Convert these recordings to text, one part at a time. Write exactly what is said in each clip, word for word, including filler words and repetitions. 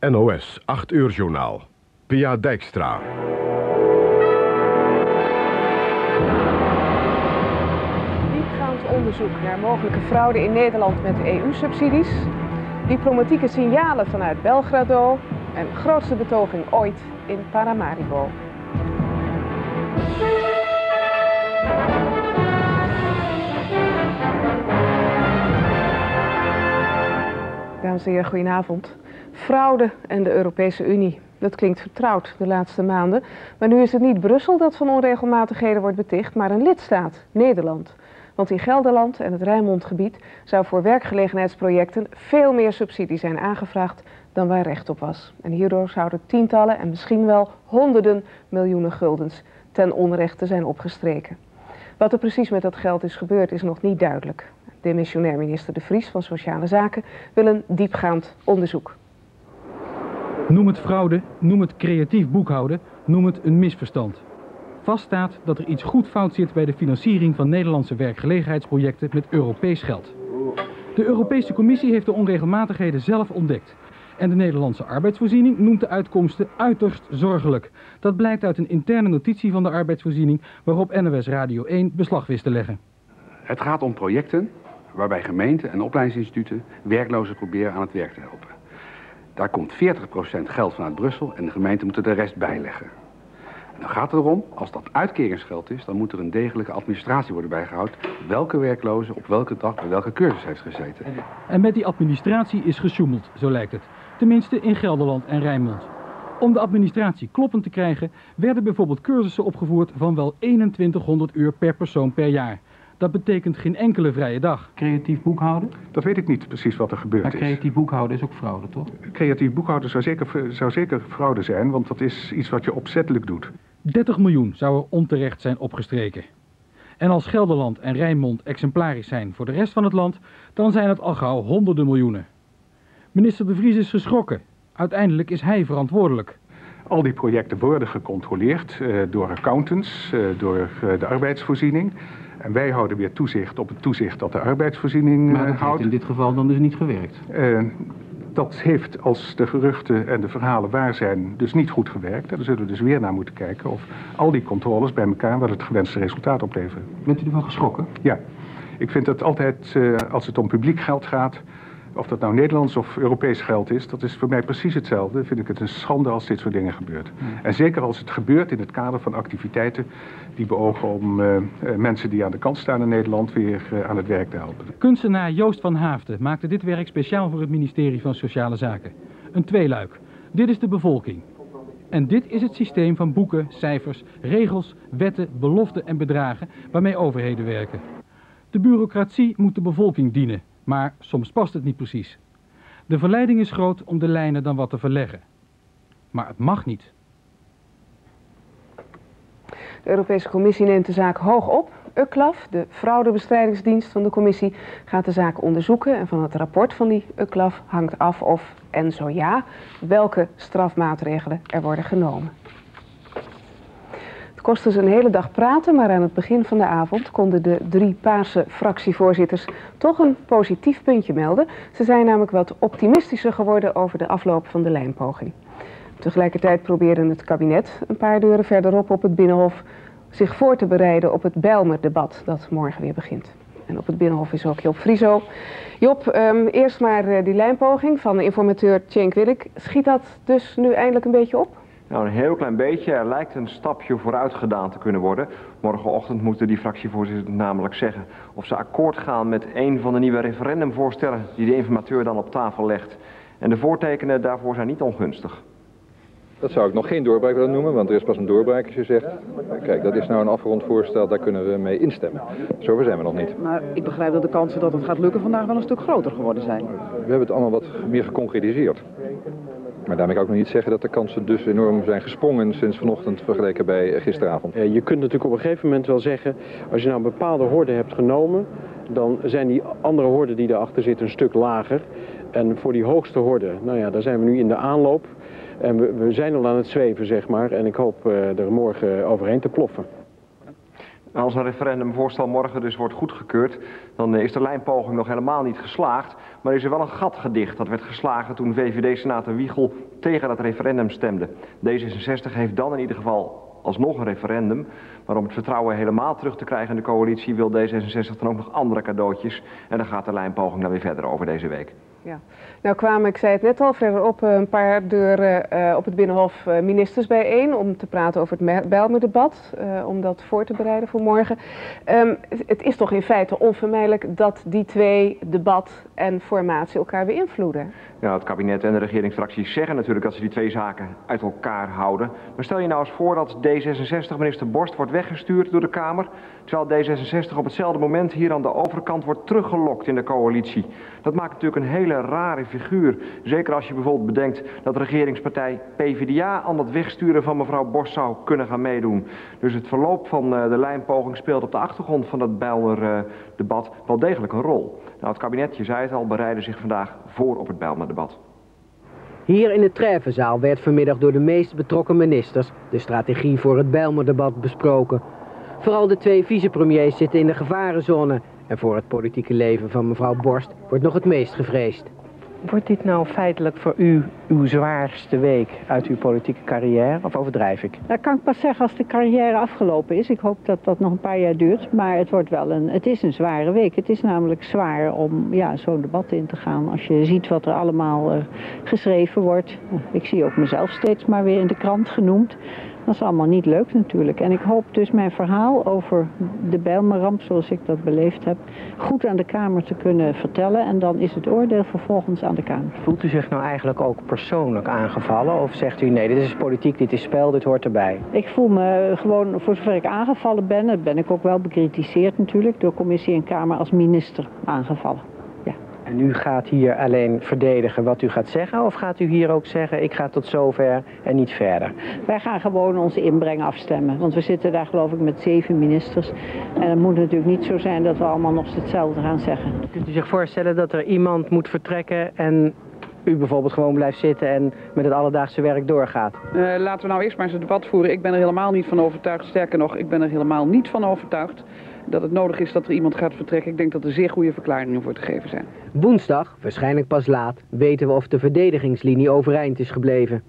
N O S acht uur journaal. Pia Dijkstra. Diepgaand onderzoek naar mogelijke fraude in Nederland met E U-subsidies. Diplomatieke signalen vanuit Belgrado. En grootste betoging ooit in Paramaribo. Dames en heren, goedenavond. Fraude en de Europese Unie. Dat klinkt vertrouwd de laatste maanden. Maar nu is het niet Brussel dat van onregelmatigheden wordt beticht, maar een lidstaat, Nederland. Want in Gelderland en het Rijnmondgebied zou voor werkgelegenheidsprojecten veel meer subsidie zijn aangevraagd dan waar recht op was. En hierdoor zouden tientallen en misschien wel honderden miljoenen guldens ten onrechte zijn opgestreken. Wat er precies met dat geld is gebeurd is nog niet duidelijk. Demissionair minister De Vries van Sociale Zaken wil een diepgaand onderzoek. Noem het fraude, noem het creatief boekhouden, noem het een misverstand. Vast staat dat er iets goed fout zit bij de financiering van Nederlandse werkgelegenheidsprojecten met Europees geld. De Europese Commissie heeft de onregelmatigheden zelf ontdekt. En de Nederlandse arbeidsvoorziening noemt de uitkomsten uiterst zorgelijk. Dat blijkt uit een interne notitie van de arbeidsvoorziening waarop N O S Radio één beslag wist te leggen. Het gaat om projecten waarbij gemeenten en opleidingsinstituten werklozen proberen aan het werk te helpen. Daar komt veertig procent geld vanuit Brussel en de gemeenten moeten de rest bijleggen. En dan gaat het erom, als dat uitkeringsgeld is, dan moet er een degelijke administratie worden bijgehouden welke werkloze op welke dag bij welke cursus heeft gezeten. En met die administratie is gesjoemeld, zo lijkt het. Tenminste in Gelderland en Rijnmond. Om de administratie kloppend te krijgen, werden bijvoorbeeld cursussen opgevoerd van wel eenentwintighonderd uur per persoon per jaar. Dat betekent geen enkele vrije dag. Creatief boekhouden? Dat weet ik niet precies wat er gebeurd maar is. Creatief boekhouden is ook fraude, toch? Creatief boekhouden zou zeker, zou zeker fraude zijn, want dat is iets wat je opzettelijk doet. dertig miljoen zou er onterecht zijn opgestreken. En als Gelderland en Rijnmond exemplarisch zijn voor de rest van het land, dan zijn het al gauw honderden miljoenen. Minister De Vries is geschrokken. Uiteindelijk is hij verantwoordelijk. Al die projecten worden gecontroleerd uh, door accountants, uh, door uh, de arbeidsvoorziening. En wij houden weer toezicht op het toezicht dat de arbeidsvoorziening maar dat uh, houdt. heeft in dit geval dan dus niet gewerkt? Uh, dat heeft, als de geruchten en de verhalen waar zijn, dus niet goed gewerkt. En daar zullen we dus weer naar moeten kijken of al die controles bij elkaar wel het gewenste resultaat opleveren. Bent u ervan geschrokken? Ja. Ik vind dat altijd, uh, als het om publiek geld gaat, of dat nou Nederlands of Europees geld is, dat is voor mij precies hetzelfde. Vind ik het een schande als dit soort dingen gebeurt. Hmm. En zeker als het gebeurt in het kader van activiteiten die beogen om uh, uh, mensen die aan de kant staan in Nederland weer uh, aan het werk te helpen. Kunstenaar Joost van Haafden maakte dit werk speciaal voor het ministerie van Sociale Zaken. Een tweeluik. Dit is de bevolking. En dit is het systeem van boeken, cijfers, regels, wetten, beloften en bedragen waarmee overheden werken. De bureaucratie moet de bevolking dienen. Maar soms past het niet precies. De verleiding is groot om de lijnen dan wat te verleggen. Maar het mag niet. De Europese Commissie neemt de zaak hoog op. U C L A F, de fraudebestrijdingsdienst van de Commissie, gaat de zaak onderzoeken. En van het rapport van die U C L A F hangt af of, en zo ja, welke strafmaatregelen er worden genomen. Het kostte ze een hele dag praten, maar aan het begin van de avond konden de drie paarse fractievoorzitters toch een positief puntje melden. Ze zijn namelijk wat optimistischer geworden over de afloop van de lijnpoging. Tegelijkertijd probeerde het kabinet een paar deuren verderop op het Binnenhof zich voor te bereiden op het Bijlmer-debat dat morgen weer begint. En op het Binnenhof is ook Job Frieso. Job, um, eerst maar uh, die lijnpoging van de informateur Cenk Willink. Schiet dat dus nu eindelijk een beetje op? Nou, een heel klein beetje. Er lijkt een stapje vooruit gedaan te kunnen worden. Morgenochtend moeten die fractievoorzitters namelijk zeggen of ze akkoord gaan met een van de nieuwe referendumvoorstellen die de informateur dan op tafel legt. En de voortekenen daarvoor zijn niet ongunstig. Dat zou ik nog geen doorbraak willen noemen, want er is pas een doorbraak als je zegt, kijk, dat is nou een afgerond voorstel, daar kunnen we mee instemmen. Zover zijn we nog niet. Maar ik begrijp dat de kansen dat het gaat lukken vandaag wel een stuk groter geworden zijn. We hebben het allemaal wat meer geconcretiseerd. Maar daarmee kan ik nog niet zeggen dat de kansen dus enorm zijn gesprongen sinds vanochtend vergeleken bij gisteravond. Je kunt natuurlijk op een gegeven moment wel zeggen, als je nou een bepaalde horde hebt genomen, dan zijn die andere horden die erachter zitten een stuk lager. En voor die hoogste horde, nou ja, daar zijn we nu in de aanloop. En we, we zijn al aan het zweven, zeg maar. En ik hoop uh, er morgen overheen te ploffen. Als een referendumvoorstel morgen dus wordt goedgekeurd, dan is de lijnpoging nog helemaal niet geslaagd. Maar is er wel een gat gedicht. Dat werd geslagen toen V V D-senator Wiegel tegen dat referendum stemden. D zesenzestig heeft dan in ieder geval alsnog een referendum. Maar om het vertrouwen helemaal terug te krijgen in de coalitie wil D zesenzestig dan ook nog andere cadeautjes. En daar gaat de lijnpoging dan weer verder over deze week. Ja. Nou kwamen, ik zei het net al, verderop een paar deuren uh, op het Binnenhof uh, ministers bijeen om te praten over het Bijlmerdebat, uh, om dat voor te bereiden voor morgen. Um, het is toch in feite onvermijdelijk dat die twee, debat en formatie, elkaar beïnvloeden? Ja, het kabinet en de regeringsfracties zeggen natuurlijk dat ze die twee zaken uit elkaar houden. Maar stel je nou eens voor dat D zesenzestig minister Borst wordt weggestuurd door de Kamer, terwijl D zesenzestig op hetzelfde moment hier aan de overkant wordt teruggelokt in de coalitie. Dat maakt natuurlijk een hele rare figuur. Zeker als je bijvoorbeeld bedenkt dat de regeringspartij P v d A aan het wegsturen van mevrouw Borst zou kunnen gaan meedoen. Dus het verloop van uh, de lijnpoging speelt op de achtergrond van dat Bijlmer-debat uh, wel degelijk een rol. Nou, het kabinet, je zei het al, bereidde zich vandaag voor op het Bijlmer-debat. Hier in de Treffenzaal werd vanmiddag door de meest betrokken ministers de strategie voor het Bijlmer-debat besproken. Vooral de twee vicepremiers zitten in de gevarenzone en voor het politieke leven van mevrouw Borst wordt nog het meest gevreesd. Wordt dit nou feitelijk voor u uw zwaarste week uit uw politieke carrière, of overdrijf ik? Dat kan ik pas zeggen als de carrière afgelopen is. Ik hoop dat dat nog een paar jaar duurt, maar het wordt wel een, het is een zware week. Het is namelijk zwaar om ja, zo'n debat in te gaan. Als je ziet wat er allemaal uh, geschreven wordt. Ik zie ook mezelf steeds maar weer in de krant genoemd. Dat is allemaal niet leuk natuurlijk. En ik hoop dus mijn verhaal over de Bijlmerramp, zoals ik dat beleefd heb, goed aan de Kamer te kunnen vertellen. En dan is het oordeel vervolgens aan de Kamer. Voelt u zich nou eigenlijk ook persoonlijk aangevallen? Of zegt u nee, dit is politiek, dit is spel, dit hoort erbij? Ik voel me gewoon, voor zover ik aangevallen ben, dat ben ik ook wel bekritiseerd natuurlijk, door commissie en Kamer als minister aangevallen. En u gaat hier alleen verdedigen wat u gaat zeggen, of gaat u hier ook zeggen ik ga tot zover en niet verder? Wij gaan gewoon onze inbreng afstemmen, want we zitten daar geloof ik met zeven ministers. En het moet natuurlijk niet zo zijn dat we allemaal nog hetzelfde gaan zeggen. Kunt u zich voorstellen dat er iemand moet vertrekken en u bijvoorbeeld gewoon blijft zitten en met het alledaagse werk doorgaat? Uh, laten we nou eerst maar eens een debat voeren. Ik ben er helemaal niet van overtuigd. Sterker nog, ik ben er helemaal niet van overtuigd dat het nodig is dat er iemand gaat vertrekken. Ik denk dat er zeer goede verklaringen voor te geven zijn. Woensdag, waarschijnlijk pas laat, weten we of de verdedigingslinie overeind is gebleven.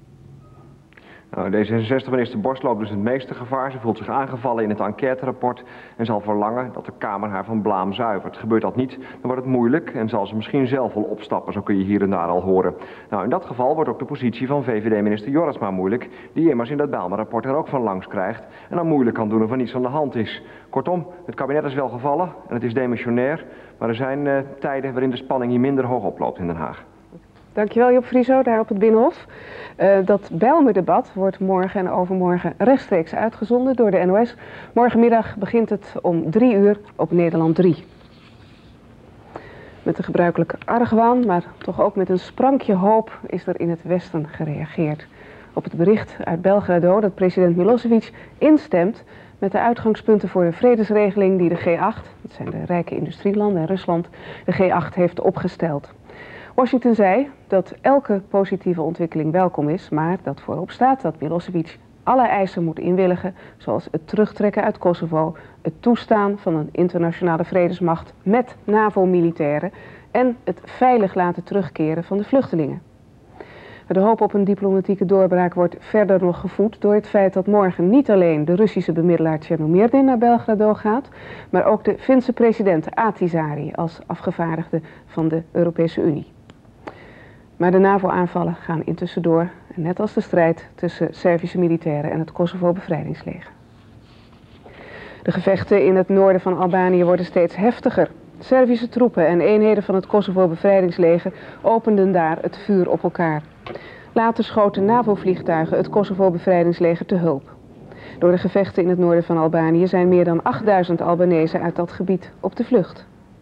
Nou, D zesenzestig-minister Borst loopt dus het meeste gevaar. Ze voelt zich aangevallen in het enquêterapport en zal verlangen dat de Kamer haar van blaam zuivert. Gebeurt dat niet, dan wordt het moeilijk en zal ze misschien zelf wel opstappen, zo kun je hier en daar al horen. Nou, in dat geval wordt ook de positie van V V D-minister Jorisma moeilijk, die immers in dat Bijlmer-rapport er ook van langs krijgt en dan moeilijk kan doen of er niets aan de hand is. Kortom, het kabinet is wel gevallen en het is demissionair, maar er zijn uh, tijden waarin de spanning hier minder hoog oploopt in Den Haag. Dankjewel Job Frieso, daar op het Binnenhof. Uh, dat Bijlmer-debat wordt morgen en overmorgen rechtstreeks uitgezonden door de N O S. Morgenmiddag begint het om drie uur op Nederland drie. Met de gebruikelijke argwaan, maar toch ook met een sprankje hoop is er in het Westen gereageerd. Op het bericht uit Belgrado dat president Milosevic instemt met de uitgangspunten voor de vredesregeling die de G acht, dat zijn de rijke industrielanden en Rusland, de G acht heeft opgesteld. Washington zei dat elke positieve ontwikkeling welkom is, maar dat voorop staat dat Milosevic alle eisen moet inwilligen, zoals het terugtrekken uit Kosovo, het toestaan van een internationale vredesmacht met NAVO-militairen en het veilig laten terugkeren van de vluchtelingen. De hoop op een diplomatieke doorbraak wordt verder nog gevoed door het feit dat morgen niet alleen de Russische bemiddelaar Chernomyrdin naar Belgrado gaat, maar ook de Finse president Ahtisaari als afgevaardigde van de Europese Unie. Maar de NAVO-aanvallen gaan intussen door, net als de strijd tussen Servische militairen en het Kosovo-bevrijdingsleger. De gevechten in het noorden van Albanië worden steeds heftiger. Servische troepen en eenheden van het Kosovo-bevrijdingsleger openden daar het vuur op elkaar. Later schoten NAVO-vliegtuigen het Kosovo-bevrijdingsleger te hulp. Door de gevechten in het noorden van Albanië zijn meer dan achtduizend Albanezen uit dat gebied op de vlucht.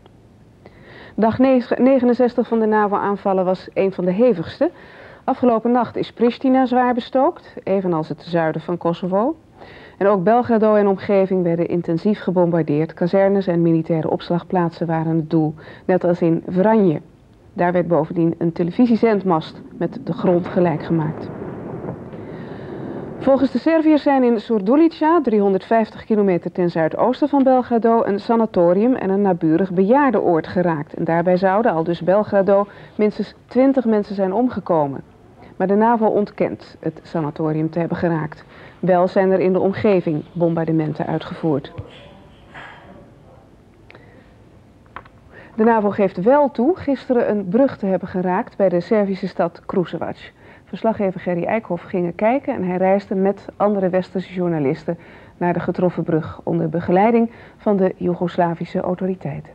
Dag negenenzestig van de NAVO-aanvallen was een van de hevigste. Afgelopen nacht is Pristina zwaar bestookt, evenals het zuiden van Kosovo. En ook Belgrado en omgeving werden intensief gebombardeerd. Kazernes en militaire opslagplaatsen waren het doel, net als in Vranje. Daar werd bovendien een televisiezendmast met de grond gelijk gemaakt. Volgens de Serviërs zijn in Surdulica, driehonderdvijftig kilometer ten zuidoosten van Belgrado, een sanatorium en een naburig bejaardenoord geraakt. En daarbij zouden, al dus Belgrado, minstens twintig mensen zijn omgekomen. Maar de NAVO ontkent het sanatorium te hebben geraakt. Wel zijn er in de omgeving bombardementen uitgevoerd. De NAVO geeft wel toe gisteren een brug te hebben geraakt bij de Servische stad Kruševac. Verslaggever Gerry Eikhoff ging er kijken en hij reisde met andere westerse journalisten naar de getroffen brug onder begeleiding van de Joegoslavische autoriteiten.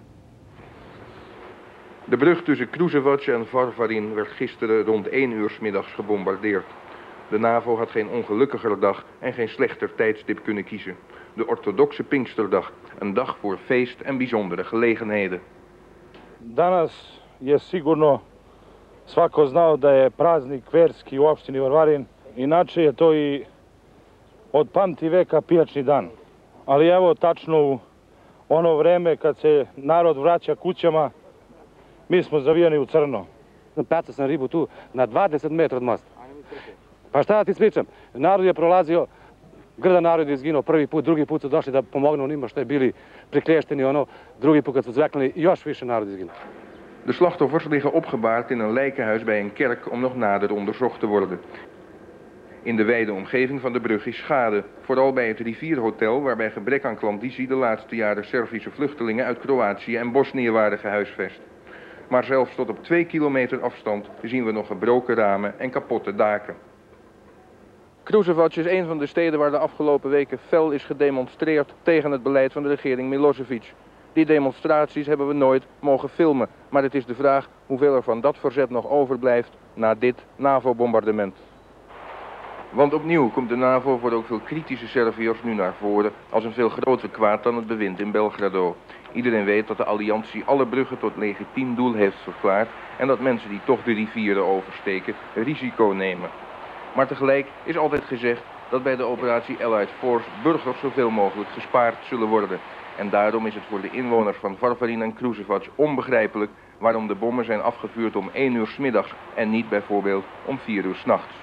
De brug tussen Kruševac en Varvarin werd gisteren rond één uur 's middags gebombardeerd. De NAVO had geen ongelukkiger dag en geen slechter tijdstip kunnen kiezen. De orthodoxe Pinksterdag, een dag voor feest en bijzondere gelegenheden. Danas je sigurno svako znao da je praznik verski u opštini Varvarin. Inače je to i od pamti veka pijačni dan. Ali evo tačno u ono vreme kad se narod vraća kućama, mi smo zavijeni u crno. Pecao sam ribu tu na dvadeset metra od mosta. Pa šta da ti spričam? Narod je prolazio, grdan narod je izginuo prvi put, drugi put su došli da pomognu onima što je bili priklešteni, ono, drugi put kad su zveknuli, još više narod je izginuo. De slachtoffers liggen opgebaard in een lijkenhuis bij een kerk om nog nader onderzocht te worden. In de wijde omgeving van de brug is schade, vooral bij het Rivierhotel waar bij gebrek aan klandizie de laatste jaren Servische vluchtelingen uit Kroatië en Bosnië waren gehuisvest. Maar zelfs tot op twee kilometer afstand zien we nog gebroken ramen en kapotte daken. Kruševac is een van de steden waar de afgelopen weken fel is gedemonstreerd tegen het beleid van de regering Milošević. Die demonstraties hebben we nooit mogen filmen, maar het is de vraag hoeveel er van dat verzet nog overblijft na dit NAVO-bombardement. Want opnieuw komt de NAVO voor ook veel kritische Serviërs nu naar voren als een veel groter kwaad dan het bewind in Belgrado. Iedereen weet dat de alliantie alle bruggen tot legitiem doel heeft verklaard en dat mensen die toch de rivieren oversteken risico nemen. Maar tegelijk is altijd gezegd dat bij de operatie Allied Force burgers zoveel mogelijk gespaard zullen worden. En daarom is het voor de inwoners van Varvarin en Kruševac onbegrijpelijk waarom de bommen zijn afgevuurd om één uur 's middags en niet bijvoorbeeld om vier uur 's nachts.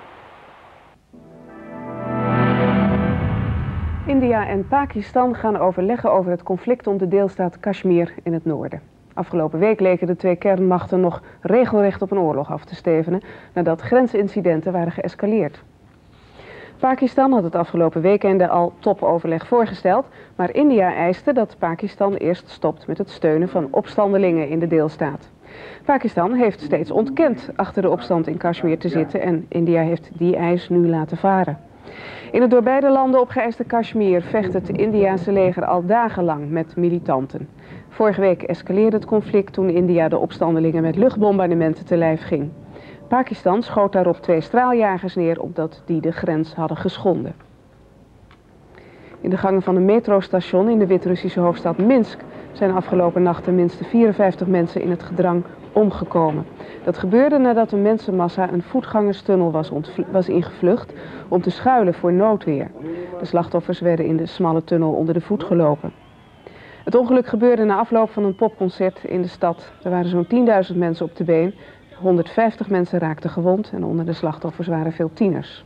India en Pakistan gaan overleggen over het conflict om de deelstaat Kashmir in het noorden. Afgelopen week leken de twee kernmachten nog regelrecht op een oorlog af te stevenen nadat grensincidenten waren geëscaleerd. Pakistan had het afgelopen weekende al topoverleg voorgesteld, maar India eiste dat Pakistan eerst stopt met het steunen van opstandelingen in de deelstaat. Pakistan heeft steeds ontkend achter de opstand in Kashmir te zitten en India heeft die eis nu laten varen. In het door beide landen opgeëiste Kashmir vecht het Indiase leger al dagenlang met militanten. Vorige week escaleerde het conflict toen India de opstandelingen met luchtbombardementen te lijf ging. Pakistan schoot daarop twee straaljagers neer omdat die de grens hadden geschonden. In de gangen van een metrostation in de Wit-Russische hoofdstad Minsk zijn afgelopen nacht ten minste vierenvijftig mensen in het gedrang omgekomen. Dat gebeurde nadat een mensenmassa een voetgangerstunnel was, was ingevlucht om te schuilen voor noodweer. De slachtoffers werden in de smalle tunnel onder de voet gelopen. Het ongeluk gebeurde na afloop van een popconcert in de stad. Er waren zo'n tienduizend mensen op de been. honderdvijftig mensen raakten gewond en onder de slachtoffers waren veel tieners.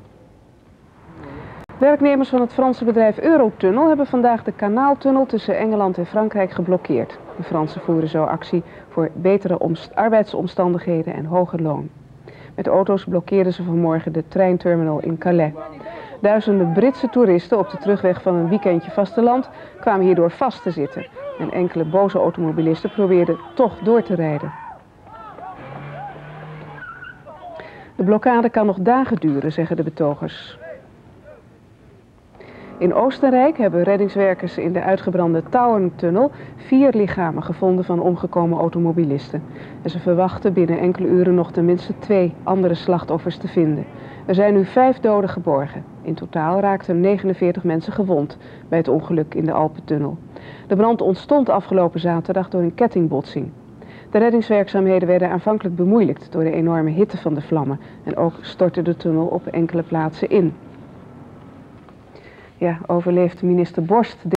Werknemers van het Franse bedrijf Eurotunnel hebben vandaag de kanaaltunnel tussen Engeland en Frankrijk geblokkeerd. De Fransen voeren zo actie voor betere arbeidsomstandigheden en hoger loon. Met auto's blokkeerden ze vanmorgen de treinterminal in Calais. Duizenden Britse toeristen op de terugweg van een weekendje vasteland kwamen hierdoor vast te zitten. En enkele boze automobilisten probeerden toch door te rijden. De blokkade kan nog dagen duren, zeggen de betogers. In Oostenrijk hebben reddingswerkers in de uitgebrande Tauerntunnel vier lichamen gevonden van omgekomen automobilisten. En ze verwachten binnen enkele uren nog tenminste twee andere slachtoffers te vinden. Er zijn nu vijf doden geborgen. In totaal raakten negenenveertig mensen gewond bij het ongeluk in de Alpentunnel. De brand ontstond afgelopen zaterdag door een kettingbotsing. De reddingswerkzaamheden werden aanvankelijk bemoeilijkt door de enorme hitte van de vlammen. En ook stortte de tunnel op enkele plaatsen in. Ja, overleeft minister Borst